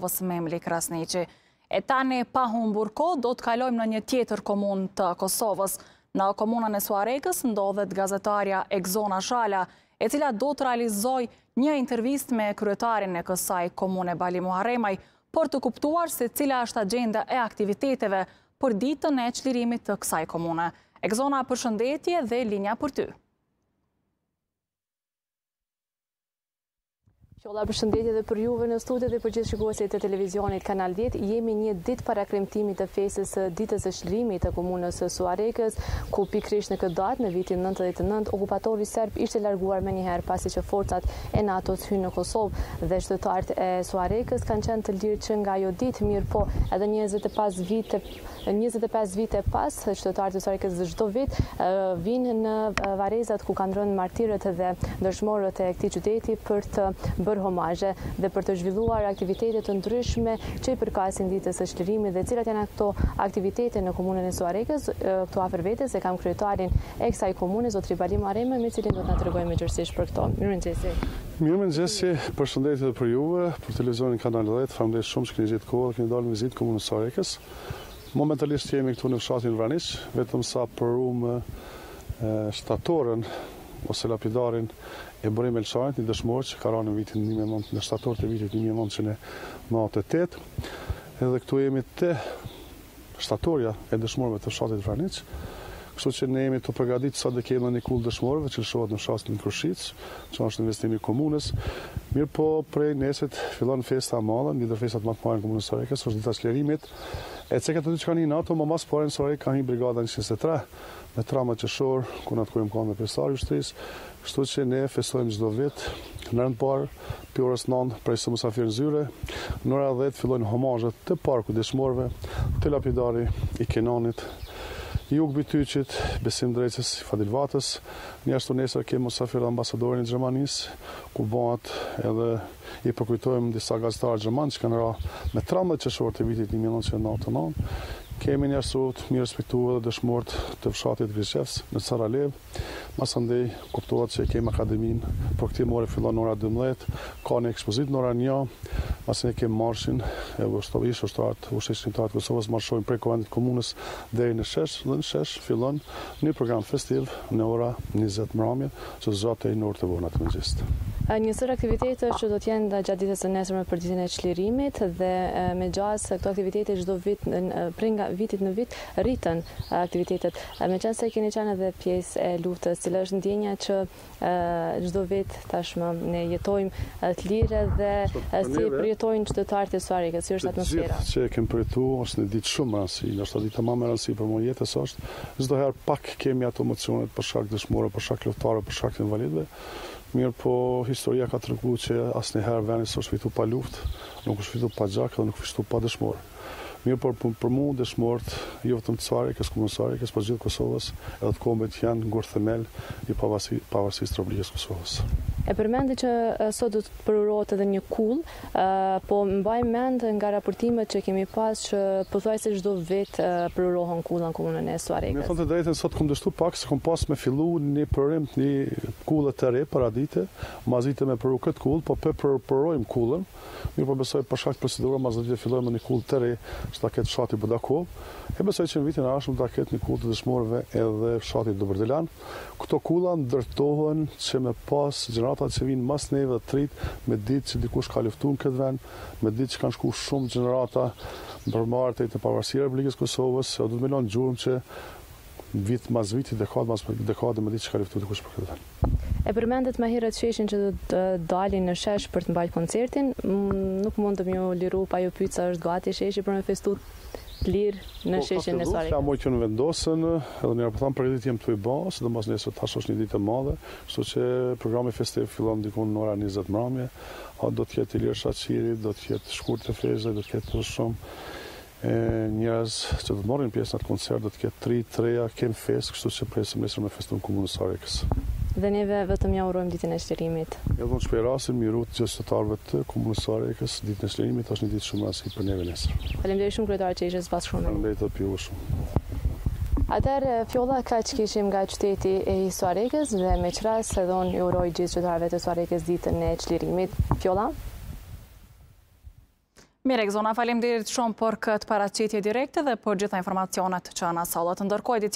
Kosovës Memli Krasniqi. E tani pa humbur kohë do të kalojmë në një tjetër komunë të Kosovës. Në komunën e Suarekës ndodhet gazetarja Egzona Shala, e cila do të realizoj një intervistë me kryetarin e kësaj komune Bali Muharremaj, për të kuptuar se cila është agenda e aktiviteteve për ditën e çlirimit të kësaj komune. Egzona, përshëndetje dhe linja për ty. Qolla, përshëndetje dhe për juve në studio dhe për gjithë shikuesit të televizionit Kanal 10. Jemi një ditë para kremtimit të festës së ditës së çlirimit të komunës së Suarekës, ku pikërisht në këtë datë në vitin 99 okupatori serb ishte larguar menjëherë pasi që forcat e NATO-s hynë në Kosovë dhe qytetarët e Suarekës kanë qenë të lirë që nga ajo ditë, mirë po edhe 25 vite pas, qytetarët e Suarekës çdo vit vinë në varezat ku kanë rënë martirët dhe dëshmorët e këtij qyteti për të bërë homazhe dhe për të zhvilluar aktivitete të ndryshme që i përkasin ditës së çlirimit. Dhe cilat janë ato aktivitete në komunën e Suarekës? Këtu afër vetes e kam kryetarin e kësaj komune, zotëri Bali Muharremaj, me cilin do të na tregojë më gjërësisht për këto. Mirëmëngjesi, përshëndetje edhe për juve, për televizionin Kanal 10. Faleminderit shumë që keni gjetur kohë dhe keni dalë në vizitë komunën e Suarekës. Momentalisht jemi këtu në fshatin Vraniç, vetëm sa përrum shtatorën ose lapidarin e Burim Elshanit, një dëshmor që ka rënë në shtator të vitit 1998. Edhe këtu jemi te shtatorja e dëshmorëve të fshatit Vraniç. Kështu që ne jemi të përgatitur sa të kemi një kull dëshmorëve që lëshohet në fshatin Krushicë, që është investimi i komunës. Mirë po, prej nesër fillon festa e madhe, ndër festat më të mëdha në komunën e Suarekës, është dita e çlirimit. E ceka të dy që kanë një NATO, më mas pare në Suarekë ka një brigada 123, me trama qeshor, ku në të kujmë kanë dhe pjesëtarë ushtrisë. Kështu që ne festojmë çdo vit, në rënd parë, për orës 9 prej së Musafir në Zyre, në ora 10 fillojnë homazhet të parku dëshmorëve, të lapidari i Kenanit, Jug Bytyqit, Besim Drejcës, Fadil Vatës. Njështu nesër kemi Musafir ambasadorin e Gjermanisë, ku bëhat edhe i përkujtojmë disa gazetarë gjermanë që kanë ra me 13 qeshor të vitit 1999. Kemi njështu të mirë respektuar dhe dëshmorët të fshatit Grishevs në Saralev. Masandej kuptohet që kemi akademinë, por këtij more fillon ora 12, ka një ekspozitë në ora 1, masandej kemi marshin e ushtarët të Kosovës marshojnë prej kuvendit komunës deri në shesh, dhe në shesh fillon një program festiv në ora 20 mramje, që zgjat deri në orët e vona të mëngjesit. Njësër aktivitete që do t'jenë gjatë ditës së nesërme për ditën e çlirimit dhe me gjas këto aktivitete çdo vit prej nga vitit në vit rritën aktivitetet. Meqense keni qenë edhe pjesë e luftës, cila është ndjenja që çdo vit tashmë ne jetojmë të lirë dhe si përjetojnë qytetarët e Suarekës, si është atmosfera? Gjithë që kemi përjetuar është një ditë shumë rëndësishme, ndoshta dita më e rëndësishme për mua jetës është, çdo herë pak kemi ato emocione për shkak dëshmorëve, për shkak luftëtarëve, për shkak të invalidëve. Mirë po, historia ka treguar që asnjëherë vendi s'është fituar pa luftë, nuk është fituar pa gjak dhe nuk është fituar pa dëshmorë. Mirë por për mua dëshmorët, jo vetëm të Suarekës, komunës Suarekës, por gjithë Kosovës, edhe të kombit janë ngurë themel i pavarësisë të Republikës Kosovës. E përmendi që sot do të përurohet edhe një kull, po mbaj mend nga raportimet që kemi pas që pothuajse çdo vit përurohen kulla në komunën e Suarekës. Me thonë të drejtën, sot kam dështu pak se kam pas me fillu një përrim të një kullë të re para dite, mazite me përru këtë kull, po përrojmë kullën. Mirë po besoj për shkak të procedurës mas do të fillojmë një kull të re, që ta ketë fshati Budakov. E besoj që në vitin e ardhshëm ta ketë një kull të dëshmorëve edhe fshati Dobërdelan. Këto kulla ndërtohen që me pas gjeneratat që vinë mas neve dhe trit, me ditë që dikush ka luftuar në këtë vend, me ditë që kanë shku shumë gjenerata përmarrë të pavarësia e Republikës Kosovës, do të më lënë gjurmë që vit mas viti, dekadë mas dekadë, me ditë që ka luftuar dikush për këtë vend. E përmendet më herët sheshin që do të dalin në shesh për të mbajtur koncertin, nuk mund të më liru pa ju pyet sa është gati sheshi për me festu lirë në sheshin e Suarekës. Jam që në vendosën, edhe njëra po tham përgatitet jam këtu i bë, sidomos nesër tash është një ditë e madhe, kështu që programi festiv fillon diku në ora 20 mramje. Do të jetë Ilir Shaqiri, do të jetë Shkurt të Frezë, do të jetë shumë njerëz që do të marrin pjesë në atë koncert, do të ketë 3-3, kemi festë, kështu që presim nesër me feston komunën e Suarekës. Dhe neve vetëm ja urojmë ditën e çlirimit. Jo do të shpej rastin miru të gjithë qytetarëve të komunës së Suarekës, ditën e çlirimit është një ditë shumë e rëndësishme për neve nesër. Faleminderit shumë kryetar që ishe pas shumë. Faleminderit edhe ju shumë. Atëherë fjolla kaq kishim nga qyteti i Suarekës dhe me qras edhe unë ju uroj gjithë qytetarëve të Suarekës ditën e çlirimit. Fjolla? Mire, Egzona, faleminderit shumë për këtë paraqitje direkte dhe për gjitha informacionet që na sollat. Ndërkohë